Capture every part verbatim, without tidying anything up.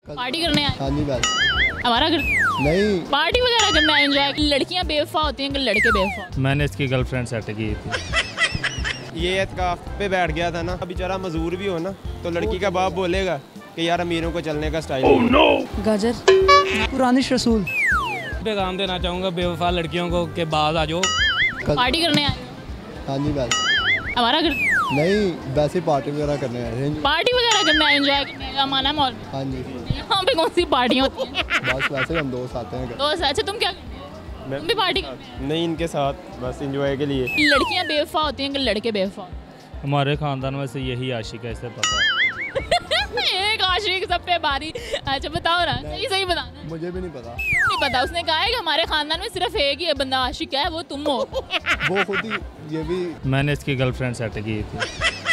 Party करने आए? हाँ जी बस। हमारा घर नहीं, पार्टी वगैरह करना है, एंजॉय। लड़कियां बेवफा होती हैं कि लड़के बेवफा? मैंने इसकी गर्लफ्रेंड सेट की थी। ये एतकाफ पे बैठ गया था ना, बेचारा मजदूर भी हो ना, तो लड़की का बाप बोलेगा कि यार अमीरों को चलने का स्टाइल oh, no! गाजर पुरानी रसूल पैगाम देना चाहूँगा बेवफा लड़कियों को कि बाज आ जाओ। पार्टी करने आए? हाँ जी बस। हमारा घर नहीं, वैसे पार्टी वगैरह करने आए हैं। पार्टी वगैरह करना है, एंजॉय करने का माना मॉल। हाँ जी यहाँ पे कौन सी पार्टी होती है? बस वैसे हम दोस्त आते हैं। दोस्त? अच्छा, तुम क्या करते हो? तुम भी पार्टी करते हो? नहीं, इनके साथ बस एंजॉय के लिए। लड़कियां बेवफा होती हैं कि लड़के बेवफा? हमारे खानदान में से यही आशिक है, इसे पता है। एक आशिक सब पे बारी। अच्छा बताओ ना, सही सही बताना। मुझे भी नहीं पता। नहीं पता? उसने कहा है कि हमारे खानदान में सिर्फ एक ही बंदा आशिक है, वो तुम हो। वो खुद ही ये भी। मैंने इसकी गर्लफ्रेंड सेट की थी।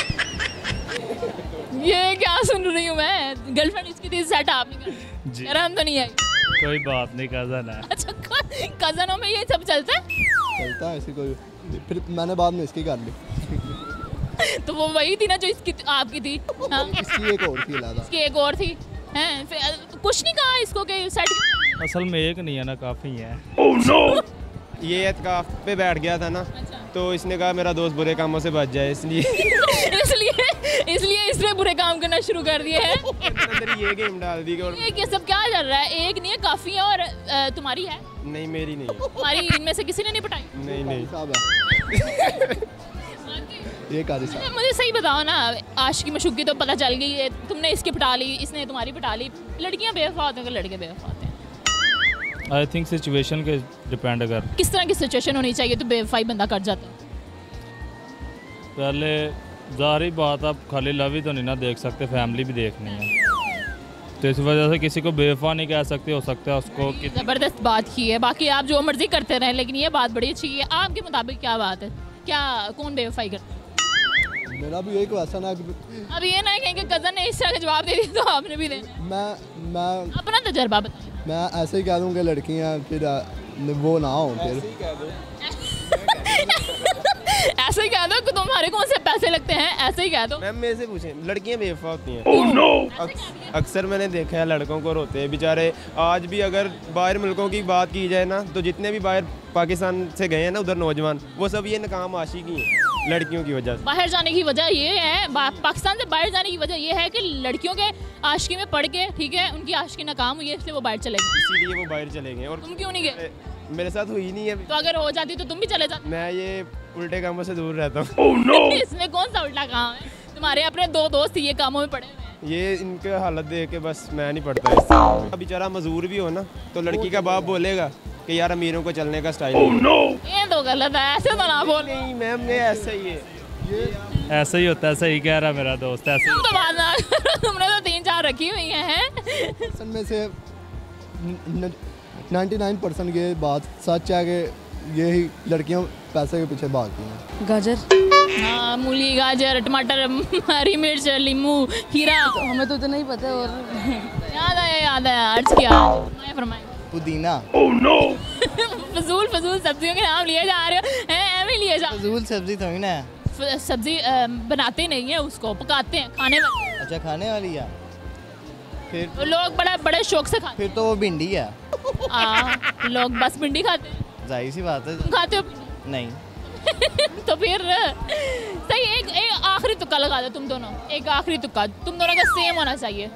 ये क्या सुन रही हूँ मैं? गर्लफ्रेंड इसकी थी, सेट आपने कर? जी। हम तो नहीं आई। कोई बात नहीं, कजन है। अच्छा, कजनों में ये सब चलता है? चलता है ऐसी कोई। फिर मैंने बाद में इसकी कर ली। तो वो वही थी ना जो इसकी आपकी थी? हाँ? इसकी एक और थी लादा। इसकी एक और थी हैं? फिर कुछ नहीं कहा इसको कि सेट? असल में एक नहीं है ना, काफ़ी है। oh, no! ये एतकाफ पे बैठ गया था ना, अच्छा। तो इसने कहा मेरा दोस्त बुरे कामों से बच जाए, इसलिए इसलिए इसलिए इसने बुरे काम करना शुरू कर दिए हैं। अंदर ये गेम डाल दी। और ये ये सब क्या चल रहा है? एक नहीं है, काफी है। और अ, तुम्हारी है? नहीं, मेरी नहीं है। तुम्हारी इनमें से किसी ने नहीं पटाई? नहीं नहीं साहब है। ये कारी साहब। मुझे सही बताओ ना, आशिकी मशूकी तो पता चल गई है, तुमने इसकी पटा ली, इसने तुम्हारी पटा ली। लड़कियां बेवफा होती हैं कि लड़के बेवफा होते हैं? आई थिंक सिचुएशन के डिपेंड। अगर किस तरह की सिचुएशन होनी चाहिए तो बेवफाई बंदा कर जाता है? पहले ज़ाहिर बात, आप खाली लव ही तो नहीं ना देख सकते, फैमिली भी देखनी है। तो इस वजह से किसी को बेवफा नहीं कह सकते। हो सकता है उसको कि ज़बरदस्त बात की है। बाकी आप जो मर्जी करते रहें, लेकिन ये बात बड़ी अच्छी है। आपके मुताबिक क्या बात है? क्या कौन बेवफाई करता है? मेरा भी यही क्वेश्चन है। अब ये ना कहें कि कज़न ने इस तरह का जवाब दे दिया तो आपने भी दे। मैं मैं अपना तजर्बा बताइए। मैं ऐसे ही कह दूँ कि लड़कियाँ फिर वो ना हो। फिर ऐसे ही कह दो कि तुम्हारे कौन से पैसे लगते हैं, ऐसे ही कह दो। मैम मेरे से पूछें, लड़कियां बेवफा होती हैं? oh, no! अक्सर मैंने देखा है लड़कों को रोते हैं बेचारे। आज भी अगर बाहर मुल्कों की बात की जाए ना, तो जितने भी बाहर पाकिस्तान से गए हैं ना उधर नौजवान, वो सब ये नाकाम आशिकी हैं लड़कियों की वजह से। बाहर जाने की वजह ये है, पाकिस्तान से बाहर जाने की वजह ये है कि लड़कियों के आशिकी में पढ़ के, ठीक है, उनकी आशिकी नाकाम हुई है, इसलिए वो बाहर चले गए। इसीलिए वो बाहर चले गए। और तुम क्यों नहीं गए? मेरे साथ हुई नहीं है। तो अगर हो जाती तो तुम भी चले जाते। मैं ये उल्टे कामों से दूर रहता हूँ। oh, no! इसमें कौन सा उल्टा काम है? तुम्हारे अपने दो दोस्त ये कामों में पड़े हुए हैं। ये इनके हालत देख के बस मैं नहीं पढ़ता इससे। बेचारा मजदूर भी हो ना, तो लड़की का बाप बोलेगा कि यार अमीरों को चलने का स्टाइल oh, no! ये तो गलत है, ऐसे तो ना बोल। नहीं मैम, ये ऐसा ही है। ये ऐसा ही होता है। सही कह रहा मेरा दोस्त। ऐसे तुम तो बात ना करो, तुमने तो तीन चार रखी हुई हैं। में से नाइन्टी नाइन परसेंट ये बात सच है कि यही लड़कियां पैसे के पीछे भागती हैं। गाजर हाँ, मूली, गाजर, टमाटर, हरी मिर्च, नींबू, खीरा। तो हमें तो इतना ही पता है। और याद आया याद आया अर्ज किया। फरमाए पुदीना। oh, no! फजूल फजूल सब्जियों के नाम लिए जा रहे हो, हैं ऐਵੇਂ लिए जा। फजूल सब्जी थोड़ी ना है। फ- सब्जी अ, बनाते नहीं है, उसको पकाते हैं, खाने वाली। अच्छा, खाने वाली है। फिर तो लोग बड़ा बड़े शौक से खाते फिर तो वो भिंडी है। हैं। हाँ, लोग बस भिंडी खाते हैं। जाहिर सी बात है। तुम खाते हो? नहीं। तो फिर सही, एक एक आखिरी तुक्का लगा दो तुम दोनों। एक आखिरी तुक्का तुम दोनों का सेम होना चाहिए।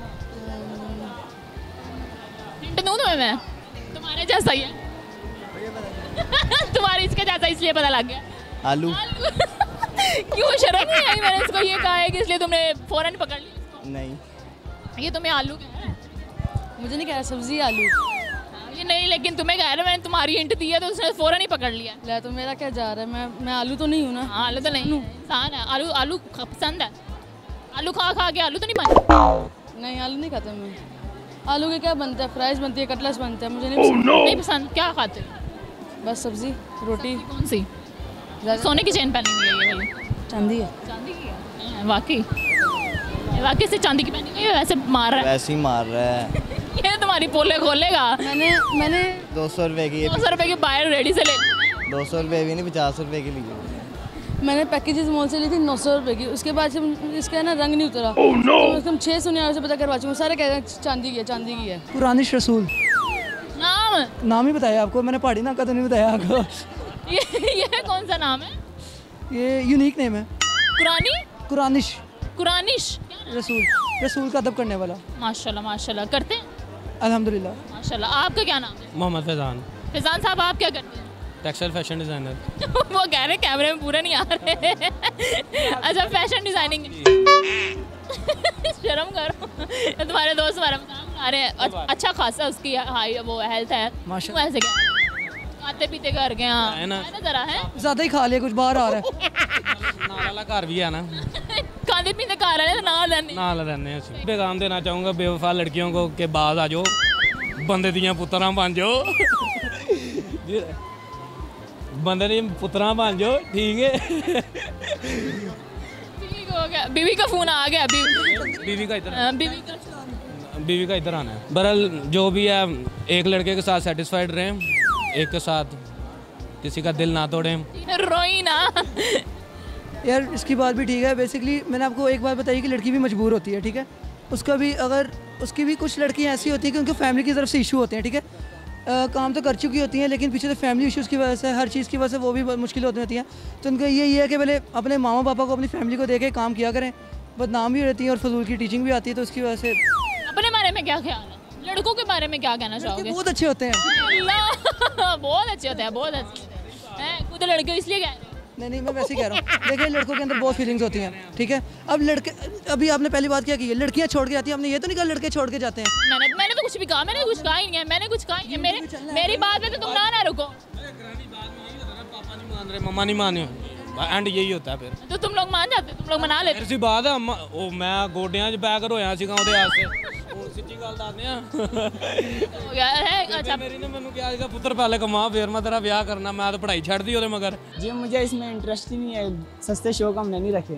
हिंट दूं तुम्हें मैं? तुम्हारे जैसा ही है। तुम्हारे इसके जैसा, इसलिए पता लग गया। आलू। क्यों शर्म नहीं आई? मैंने इसको ये कहा है कि इसलिए तुमने फौरन पकड़ लिया। नहीं, ये तुम्हें आलू कह रहा है। मुझे नहीं कहा सब्जी आलू। ये नहीं, लेकिन तुम्हें कह रहा है, मैंने तुम्हारी हिंट दी है तो उसने फौरन ही पकड़ लिया। ले तो मेरा क्या जा रहा है? मैं मैं आलू तो नहीं हूँ ना। हाँ, आलू तो नहीं, इंसान है। आलू आलू ख- पसंद है। आलू खा खा के आलू तो नहीं बने? नहीं, आलू नहीं खाता मैं। आलू के क्या बनता है? फ्राइज बनती है, कटलेट्स बनता है, मुझे नहीं पसंद। oh, no! नहीं पसंद? क्या खाते हो? बस सब्जी रोटी। कौन सी? सोने की चेन पहनी हुई है ये वाली? चांदी है। चांदी की है? वाकई ये वाकई से चांदी की पहनी हुई है? वैसे मार रहा है। वैसे ही मार रहा है। ये तुम्हारी पोले खोलेगा। मैंने मैंने दो सौ रुपए की। दो सौ रुपए की बाहर रेडी से ले। दो सौ रुपए भी नहीं, पचास रुपए की ली। मैंने पैकेजेस मॉल से ली थी नौ सौ रुपये की, उसके बाद से इसका है ना रंग नहीं उतरा। oh, no! तो हम छः सौ निन्यानवे से पता करवा चुके, सारे कह रहे हैं चांदी की है, चांदी की है। कुरानिश रसूल नाम नाम ही बताया आपको मैंने, पहाड़ी नाका तो नहीं बताया आपको। ये ये कौन सा नाम है? ये यूनिक नेम है। कुरानी कुरानिश कुरानिश रसूल, रसूल का अदब करने वाला। माशाल्लाह माशाल्लाह, करते हैं अल्हम्दुलिल्लाह। माशाल्लाह। आपका क्या नाम है? मोहम्मद फैजान, फैजान साहब आप क्या करते हैं? Textile fashion designer. वो कह रहे कैमरे में पूरा नहीं आ रहे। अच्छा फैशन डिजाइनिंग। शर्म करो, तुम्हारे दोस्त हमारा मजाक उड़ा रहे हैं। अच्छा खासा उसकी हाई वो हेल्थ है माशाल्लाह। ऐसे क्या खाते पीते कर गए हाँ है ना? जरा है ज़्यादा ही खा लिया, कुछ बाहर आ रहा है। नाल वाला घर भी है ना, खाते पीते खा रहे हैं ना लेने। नाल रहने हैं। पैगाम देना चाहूँगा बेवफा लड़कियों को कि बाज आ जाओ, बंदे दियां पुत्तरां बन जाओ। बंदे दी पुत्तरां बन जाओ, ठीक है। ठीक हो गया। बीवी का फोन आ गया। बीवी बीवी का इधर हाँ, बीवी का बीवी का इधर आना है। बहरहाल जो भी है, एक लड़के के साथ सेटिस्फाइड रहें, एक के साथ किसी का दिल ना तोड़ें। रोई ना। यार इसकी बात भी ठीक है। बेसिकली मैंने आपको एक बात बताई कि लड़की भी मजबूर होती है, ठीक है। उसका भी अगर उसकी भी कुछ लड़कियां ऐसी होती हैं कि उनके फैमिली की तरफ से इशू होते हैं, ठीक है। आ, काम तो कर चुकी होती हैं लेकिन पीछे से फैमिली इश्यूज़ की वजह से, हर चीज़ की वजह से वो भी बहुत मुश्किल होती होती हैं। तो उनका ये ये है कि पहले अपने मामा पापा को, अपनी फैमिली को देके काम किया करें। बदनाम भी रहती है और फजूल की टीचिंग भी आती है, तो उसकी वजह से। अपने बारे में क्या ख्याल है? लड़कों के बारे में क्या कहना चाहोगे? बहुत अच्छे होते हैं। अल्लाह, बहुत अच्छे होते हैं, बहुत अच्छे होते हैं। खुद लड़के इसलिए कह रहे हैं। नहीं नहीं मैं वैसे ही कह रहा हूँ। देखिए लड़कों के अंदर बहुत फीलिंग्स होती हैं, ठीक है। अब लड़के, अभी आपने पहली बात क्या की है, लड़कियाँ छोड़ के जाती हैं। हमने ये तो नहीं कहा लड़के छोड़ के जाते हैं। मैंने मैंने तो कुछ भी कहा, मैंने कुछ कहा ही नहीं है, मैंने कुछ कहा ही नहीं है। मेरे मेरी बात में तो तुम ना ना रुको। पापा नहीं मान रहे, मम्मा नहीं मान रहे, एंड यही होता है फिर। तो तुम लोग मान जाते, तुम लोग मना लेते। ऐसी बात है, अम्मा ओ मैं गोडियां 'ਚ बैग रोया ਸੀਗਾ ਉਹਦੇ ਵਾਸਤੇ। ਉਹ ਸੱਚੀ ਗੱਲ ਦੱਸਦੇ ਆ। हो गया है। अच्छा ਮੇਰੀ ਨੇ ਮੈਨੂੰ ਕਿਹਾ ਸੀਗਾ ਪੁੱਤਰ ਪਹਿਲੇ ਕਮਾ ਫਿਰ ਮੈਂ ਤੇਰਾ ਵਿਆਹ ਕਰਨਾ, ਮੈਂ ਤਾਂ ਪੜ੍ਹਾਈ ਛੱਡਦੀ ਉਹਦੇ ਮਗਰ। जी मुझे इसमें इंटरेस्ट ही नहीं है, सस्ते शौक हमने नहीं रखे।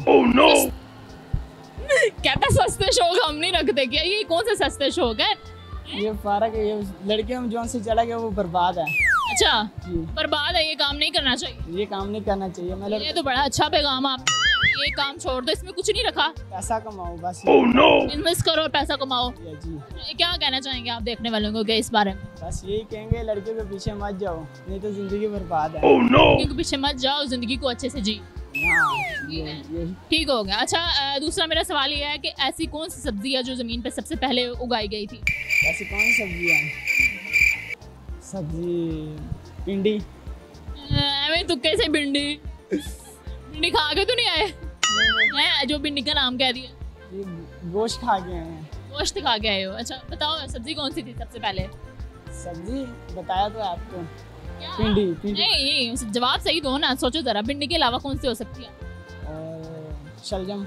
कहता सस्ते शौक हम नहीं रखते। क्या ये कौन से सस्ते शौक है? ये फारक है, ये लड़के हम जो से चला गया वो बर्बाद है। अच्छा जी। बर्बाद है, ये काम नहीं करना चाहिए। ये काम नहीं करना चाहिए। मतलब ये तो बड़ा अच्छा पैगाम आप, ये काम छोड़ दो, इसमें कुछ नहीं रखा। पैसा कमाओ बस। इन्वेस्ट करो और पैसा कमाओ। ये जी क्या कहना चाहेंगे आप देखने वालों को के इस बारे में? बस यही कहेंगे, लड़कियों के पीछे मत जाओ, नहीं तो जिंदगी बर्बाद है। क्योंकि पीछे मत जाओ, जिंदगी को अच्छे से जी। हाँ, ये ये ठीक हो गया। अच्छा अ, दूसरा मेरा सवाल ये है कि ऐसी कौन सी सब्जी है जो जमीन पे सबसे पहले उगाई गई थी? ऐसी कौन सी सब्जी है? सब्जी भिंडी। मैं तुक्के से भिंडी भिंडी खा के तो नहीं आए हैं? जो भिंडी का नाम कह दिया। ये गोश्त खा गए हैं। गोश्त खा के आए हो। अच्छा बताओ सब्जी कौन सी थी सबसे पहले? सब्जी बताया तो है आपको, क्या? भिंडी भिंडी नहीं नहीं, जवाब सही दो ना, सोचो जरा। भिंडी के अलावा कौन सी हो सकती है? और शलजम।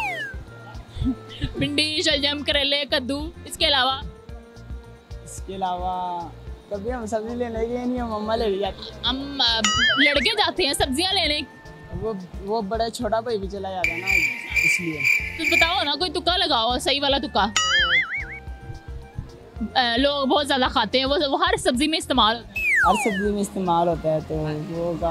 भिंडी, शलजम, करेले, कद्दू, इसके अलावा? इसके अलावा कभी हम सब्जी लेने गए नहीं, हम मम्मा ले जाती। हम अ, लड़के जाते हैं सब्जियां लेने। वो वो बड़ा छोटा भाई भी चला जाता है ना, इसलिए। तो बताओ ना, कोई तुक्का लगाओ, सही वाला तुक्का। अ, लोग बहुत ज़्यादा खाते हैं वो, वो हर सब्जी में इस्तेमाल होता है। हर सब्जी में इस्तेमाल होता है, तो वो होगा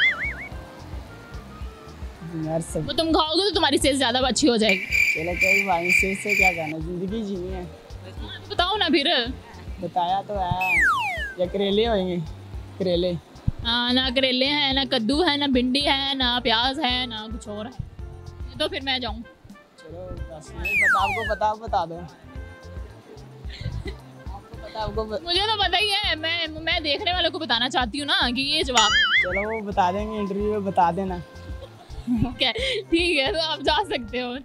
हर वो सब्जी। तुम खाओगे तो तुम्हारी सेहत ज़्यादा अच्छी हो जाएगी। चलो कोई भाई से से क्या करना, जिंदगी जीनी है। बताओ ना फिर। बताया तो है, या करेले होंगे, करेले। हाँ, ना करेले हैं, ना कद्दू है, ना भिंडी है, ना प्याज है, ना कुछ और है। तो फिर मैं जाऊँ? चलो बस नहीं पता आपको, पता बता दो। आपको पता, आपको ब... मुझे तो पता ही है, मैं मैं देखने वालों को बताना चाहती हूँ ना कि ये जवाब। चलो वो बता देंगे, इंटरव्यू में बता देना। ठीक है ठीक है, तो आप जा सकते हो।